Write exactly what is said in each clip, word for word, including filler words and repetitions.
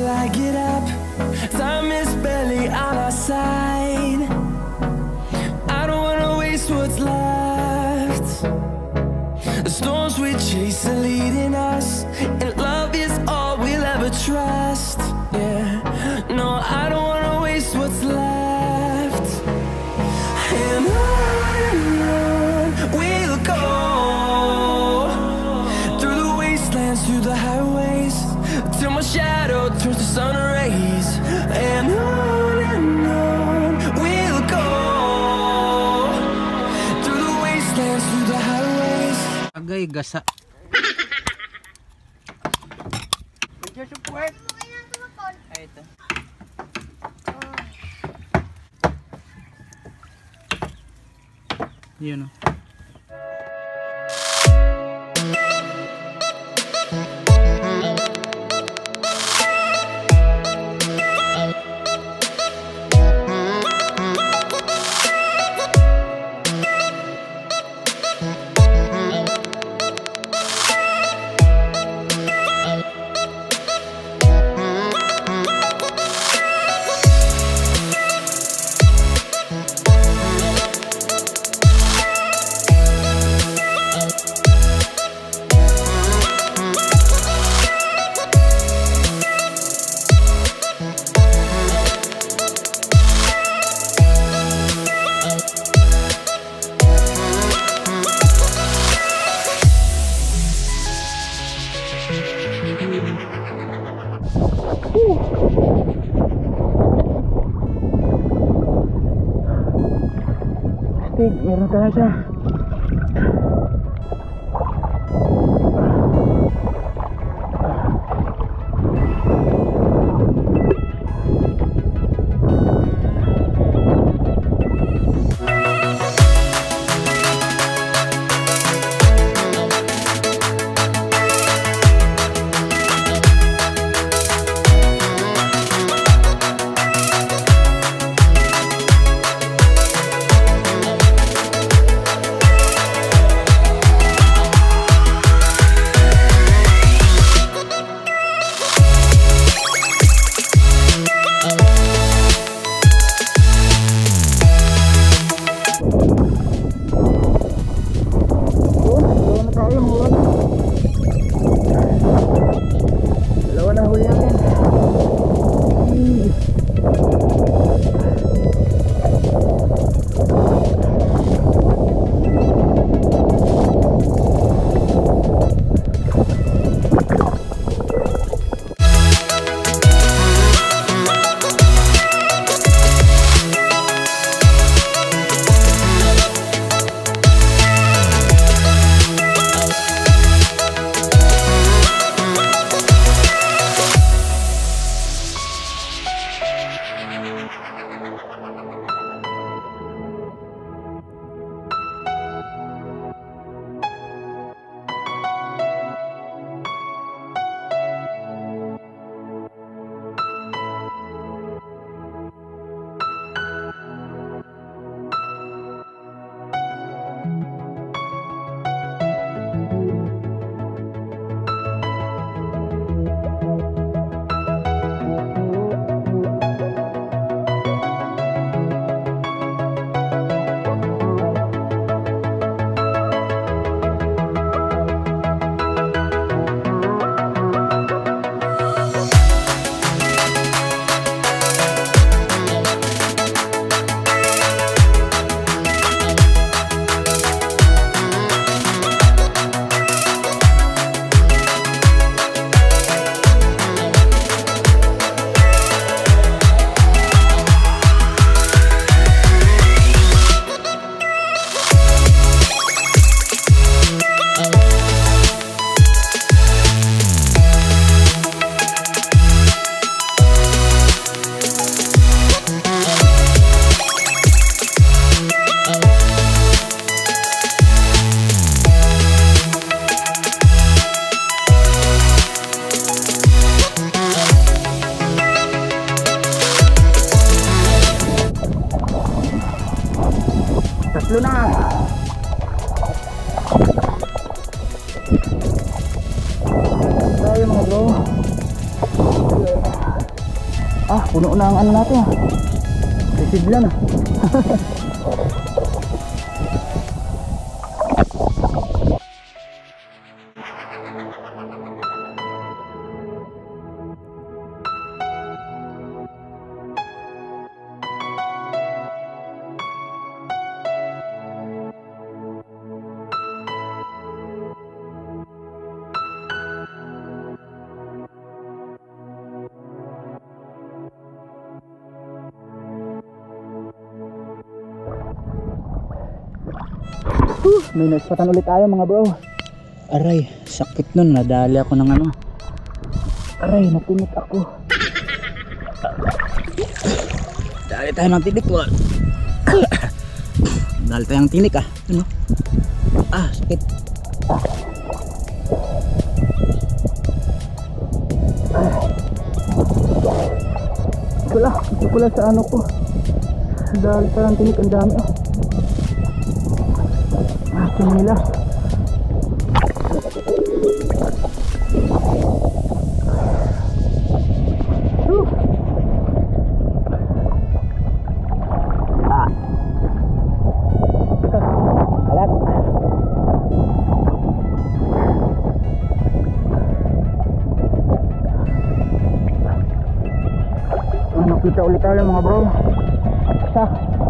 till I get up. Time is barely on our side. I don't wanna waste what's left. The storms we chase are leading us, and love is all we'll ever trust. Yeah, no, I don't wanna waste what's left. And on and on we'll go, through the wastelands, through the highways, till my shadow turns to sun rays. And on and on we'll go, through the wastelands, through the highways. Agay gasa. Ay, ito. Yun o. Astig, meron tayo siya. Tatlo na. Tayo mga bro. Puno na ang ano natin ah. Residla na. Uh, may naspatan ulit tayo mga bro. Aray, sakit nun. Nadali ako ng ano. Aray, natinit ako. Dali tayo ng tinik. Dali tayo ng tinik ah. Ano? Ah, sakit. Ah. Ah. Wala, hindi pala sa ano ko. Dali tayo ng tinik. Ang dami ah. Asin nila. Uh. Ah. Alat. Nakita ulit tayo mga bro. Sa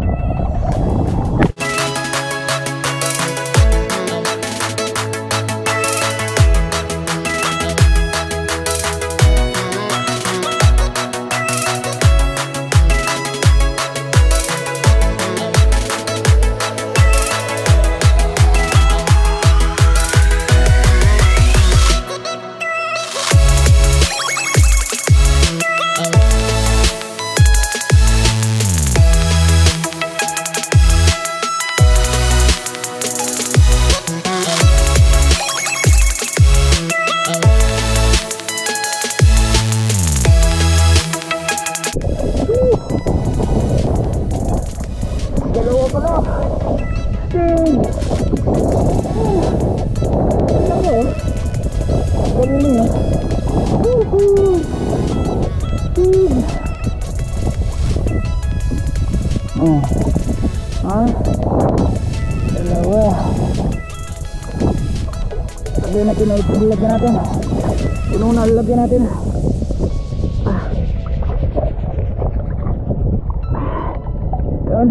dalawa pala. Sting. Ano mo? Galing mo. Woohoo. Sting. Oh. Ah. Dalawa. Lagyan natin na ito. Lagyan natin. Puno na lagyan natin. Ah. Yan.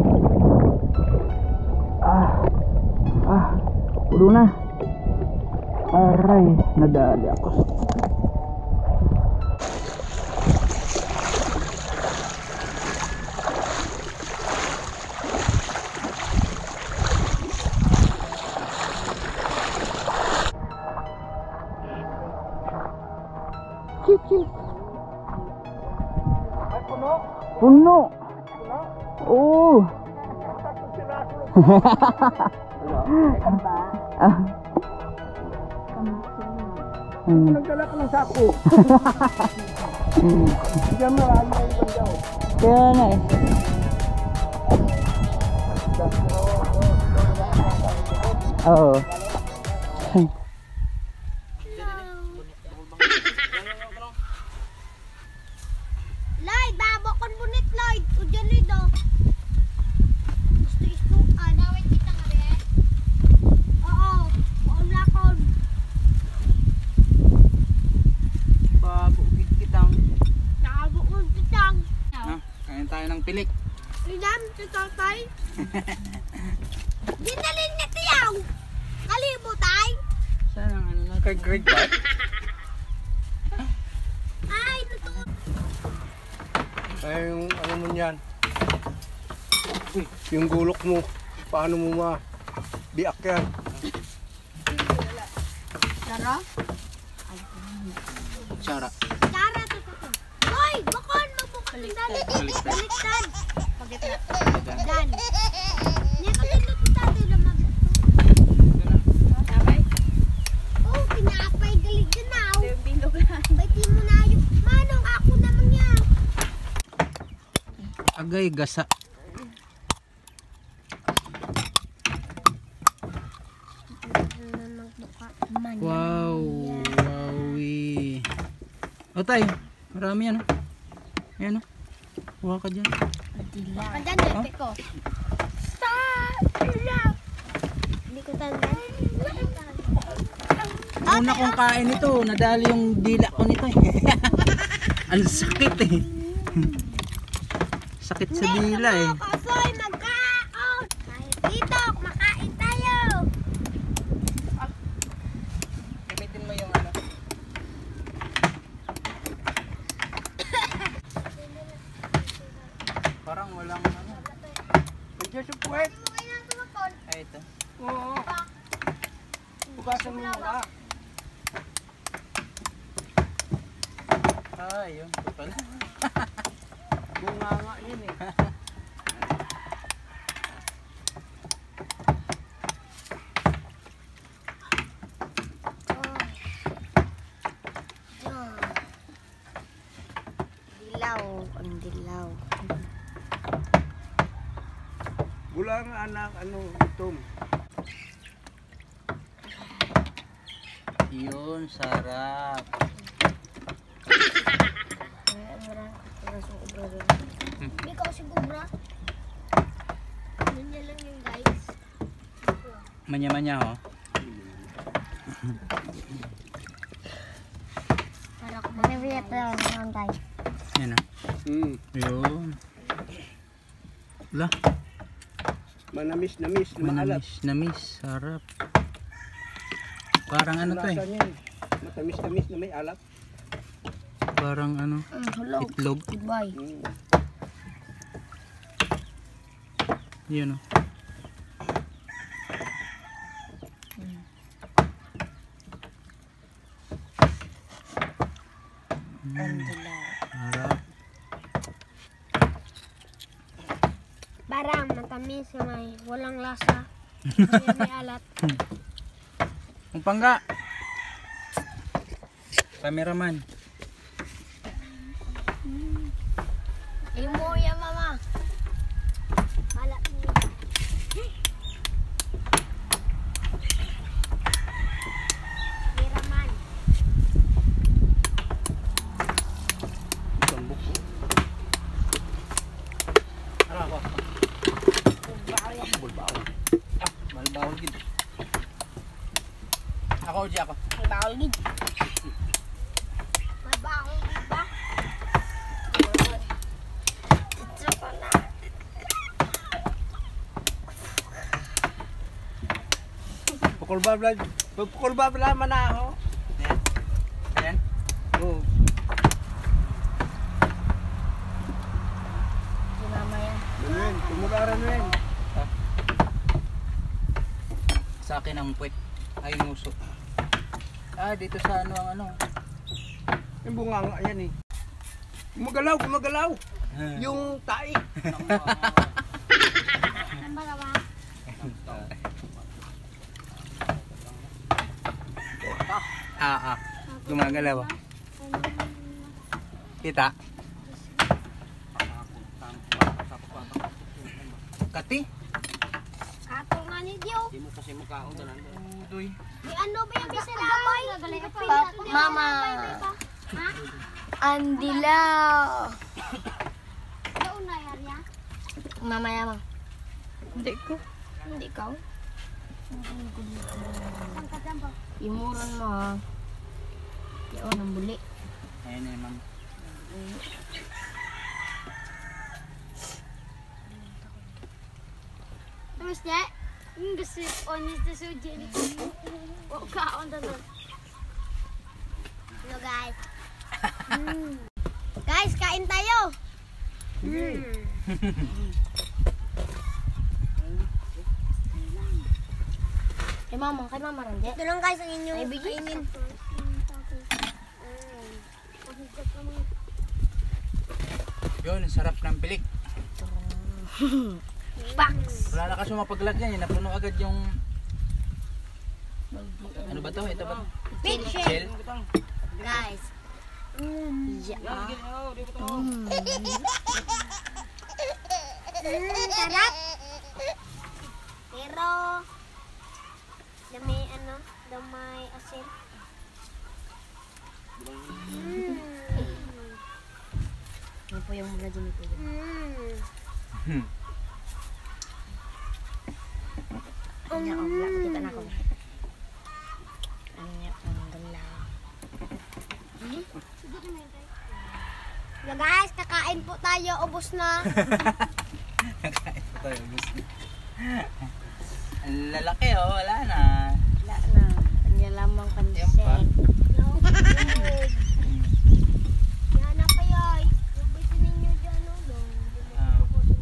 Ah, ah, puno na. Aray, nadali ako. Chichi. Ay, puno. Puno. Oh. Ah. Nagdala ka ng sako. Diyan marami na ibang daw. Kaya na eh. Oo. Lloyd, babakon bunit Lloyd. Udyan Lloyd oh. Gusto-gustuan. Nawit kita nga be. Oo. Maon lakon. Babukit kitang. Nakabukod kitang. Ah, kain tayo ng pilik. Lidam, tatay. Dinalin na tiyaw. Kalibutay. Saan ang ano na? Kay Greg ba? Ay, totoo. Ay, yung ano mo yan, yung gulok mo, paano mo ma-biak yan? Tara. Sara. Tara, totoo. Hoy, bakon, magbukas ng dali. Baliktad. Pagkita. Dan. Niya kasi lututado na magbukas. Sabay? Oh, pinapay galig na na. Baiti mo na yun. Manong ako naman yan. Agay gasa. Wow, wowie. O tay, marami yan oh. Ayan oh. Huwag ka dyan. Andyan, Jepe ko. Stop! Hindi ko tandaan. Una kong kain ito, nadali yung dila ko nito eh. Ang sakit eh. Sakit sa dila eh. Kasoy, magkaon! Dito, makain tayo! Gamitin mo yung ano. Parang walang ano. Nandiyan sa puwet. Ay ito. Oo. Bukasan mo yung mukha. Ah, yun. Ito pala. Bunga nga yun eh. Dilaw, ang dilaw. Bula nga anak, ano, itom. Yun, sarap. Hindi ka kasi gubra. Ganyan lang yung guys. Manya-manya ho. Para ko mag-review pa lang guys. Yan o. Mm. Yun. Wala. Manamis, namis, maalat. Manamis, namis. Sarap. Parang ano to eh. Lasa niyan. Matamis, namis na may alat. Parang ano. Mm, hulog. Itlog. Goodbye. Mm. Yun o. Ang dilaw. Sarap. Parang matamis na may walang lasa. Kasi may alat. Ang pangga. Cameraman. Imo ya mama. Alat niyo. Cameraman. Sambok po. Ano ako? Bulbao. Ah, malbawal gid. Ako, di ako. May bawal gid. May bawal gid ba? Ito pala. Pukul babla, pukul babla manaho. Ayan. Ayan. Oo. Si mama yan. Yun, tumularan mo yan. Sa akin ang puwet. Ay, nguso. Ah, dito sa ano ang ano. Yung bunga nga yan eh. Gumagalaw, gumagalaw. Yung tae. Ano ba ba? Ah, ah. Gumagalaw. Kita? Kati? Kato nga ni Dio. Hindi mo kasi mukhaon ka lang. Udoy. May ano ba yung bisalabay? Mama. Ha? Andilaw. Doon na yarya? Mamaya mo. Hindi ko. Hindi ka? Imuran mo ha. Yaon ang buli. Ayan eh, ma'am. Tapos niya, yung gusto honest na suji. Huwag ka on the door. Hello guys. Mm. Guys, kain tayo. Mm. Kay mama, kay mama rin. Ito lang guys ang inyong kainin. Yun, sarap ng pilik. Box. Wala na kasi mapaglagyan. Napuno agad yung... Ano ba to? Ito ba? Big Shell? Guys. Mm. Yeah. Mm. Mm, sarap. Pero dami ano, damay asin. Mm. Yan po yung mga dyan ito. Hmm. Ano niya, oh, wala. Makita na ako. Ano niya, ang gala. So guys, kakain po tayo. Ubos na. Kakain po tayo, ubos na. Ang lalaki oh, wala na. Wala na. Kanya lamang Yan pa. pansit. Yan na kaya. Lubitin ninyo dyan. Ah.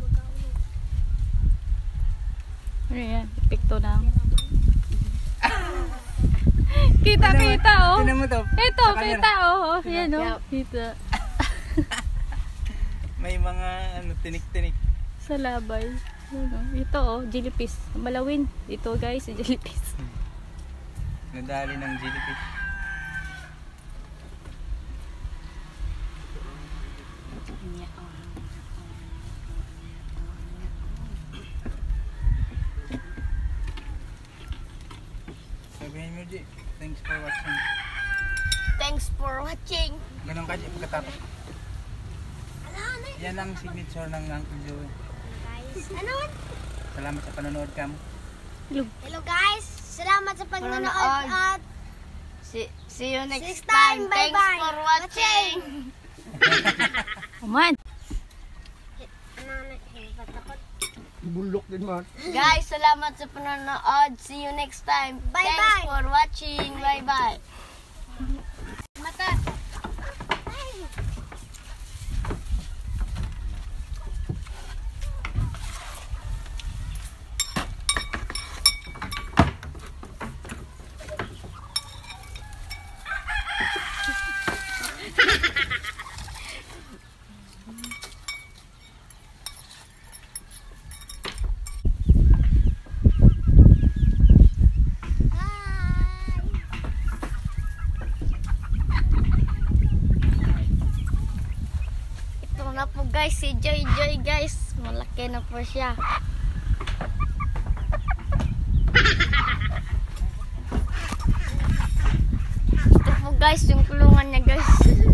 Ano yan? Epekto na. Kita-kita oh. Tinan mo to. Ito, Sa camera. kita oh. Yan oh. Kita. May mga ano, tinik-tinik. Sa labay. Ano, ito oh, jellyfish. Malawin. Ito guys, jellyfish. Nadali ng jellyfish. Sabihin mo, G. Thanks for watching. Thanks for watching. Ganun ka, G. Pagkatapos. Yan ang signature ng Uncle Joey. Guys, ano? Salamat sa panonood, Cam. Hello guys. Salamat sa panonood at See, see you next, next time. time. Bye Thanks bye. for watching. Oman. Ano na? Patakot. Bulok din man. Guys, salamat sa panonood. See you next time. Bye Thanks bye. for watching. Bye bye. Mata. Ito na po guys, si Joy Joy guys. Malaki na po siya. Ito po guys, yung kulungan niya guys.